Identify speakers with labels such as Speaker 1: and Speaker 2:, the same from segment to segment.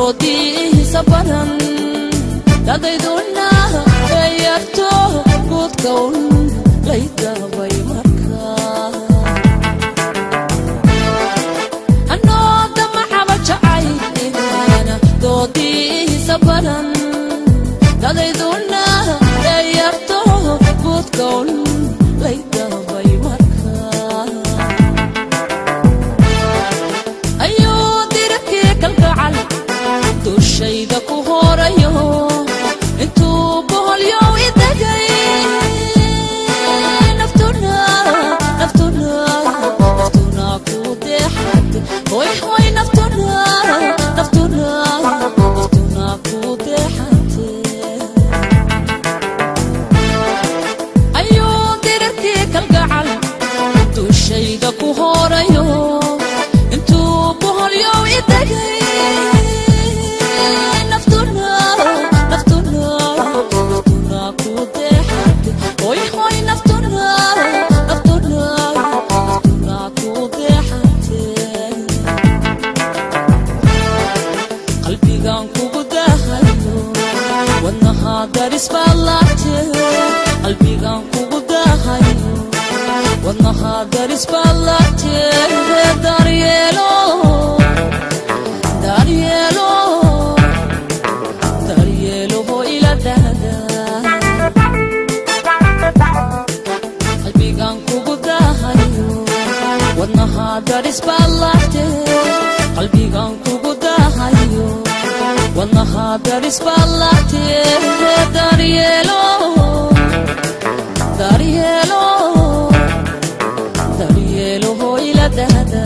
Speaker 1: doodii sabaran dadayduna ayarto gudkawn laydabay markaa anooda maxaba jacaylina doodii sabaran dadayduna ayarto gudkawn laydabay markaa ayuu dirabkii kalgacal dushayda ku horayo intuu boholyow idagay naftuna ku deexad hoy hoy naftuna ku deexad ayuu dirabkii kalgacal dushayda ku horayo intuu boholyow idagay daris balate darielo ho ila dada qalbigan kugu dahayo wadnaha daris balate qalbigan kugu dahayo wadnaha daris balate darielo ho ila dada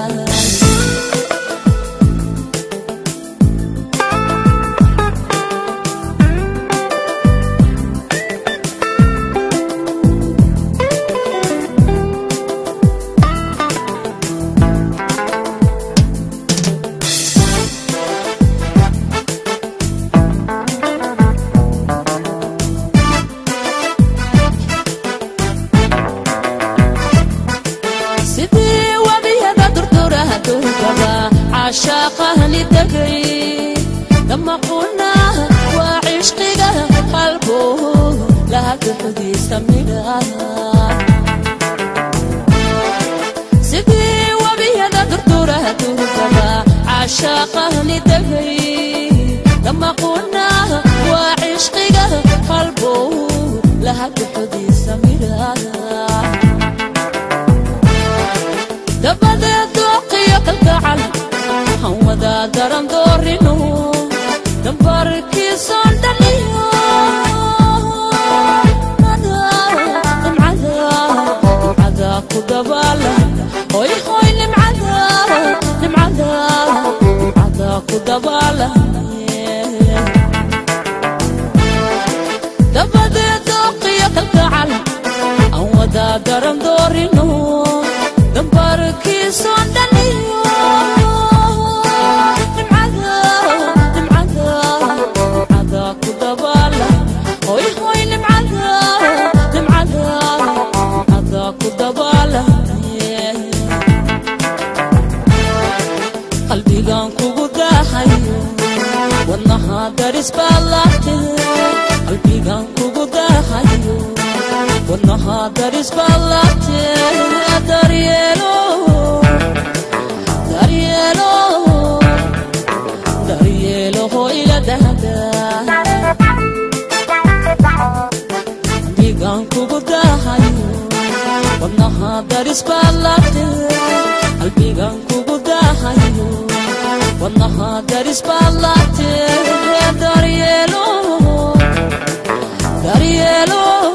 Speaker 1: عشاقه لدقي لما قلنا وعشقنا قلبه لها تحديث منها سيدي وبيها دردورة تركبا عشاقه لدقي لما قلنا وعشقنا قلبه لها تحديث منها دبدا دوقي كالقعل هودا درم دورينو دمباركي صندليو نمعدا كدبالا هوي هوي نمعدا كدبالا دبدا دوقي كالقعل هودا درم دورينو دمباركي صندليو qalbigan kugu dahayo wadnaha daris balate qalbigan kugu dahayo wadnaha daris balate darielo ho ila dada qalbigan kugu dahayo wadnaha daris balate qalbigan kugu dahayo wadnaha daris balate darielo